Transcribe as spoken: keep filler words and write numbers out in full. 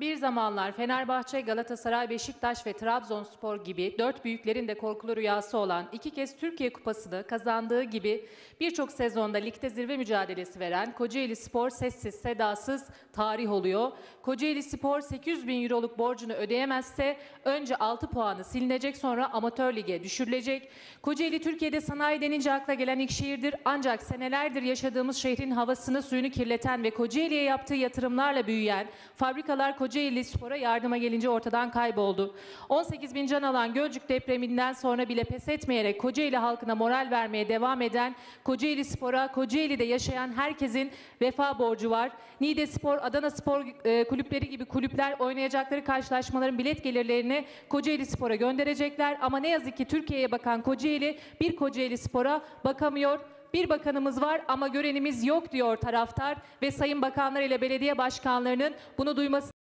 Bir zamanlar Fenerbahçe, Galatasaray, Beşiktaş ve Trabzonspor gibi dört büyüklerin de korkulu rüyası olan iki kez Türkiye Kupası'nı kazandığı gibi birçok sezonda ligde zirve mücadelesi veren Kocaelispor sessiz sedasız tarih oluyor. Kocaelispor sekiz yüz bin euroluk borcunu ödeyemezse önce altı puanı silinecek, sonra amatör lige düşürülecek. Kocaeli Türkiye'de sanayi denince akla gelen ilk şehirdir, ancak senelerdir yaşadığımız şehrin havasını suyunu kirleten ve Kocaeli'ye yaptığı yatırımlarla büyüyen fabrikalar Kocaelispor'a yardıma gelince ortadan kayboldu. on sekiz bin can alan Gölcük depreminden sonra bile pes etmeyerek Kocaeli halkına moral vermeye devam eden Kocaelispor'a, Kocaeli'de yaşayan herkesin vefa borcu var. Niğdespor, Adanaspor e, kulüpleri gibi kulüpler oynayacakları karşılaşmaların bilet gelirlerini Kocaelispor'a gönderecekler. Ama ne yazık ki Türkiye'ye bakan Kocaeli bir Kocaelispor'a bakamıyor. Bir bakanımız var ama görenimiz yok diyor taraftar ve sayın bakanlar ile belediye başkanlarının bunu duyması